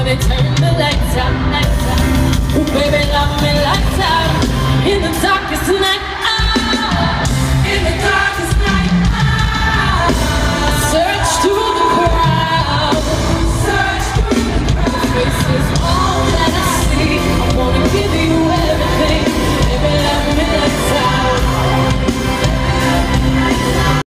they turn the lights out, lights out. Oh baby, love me lights out.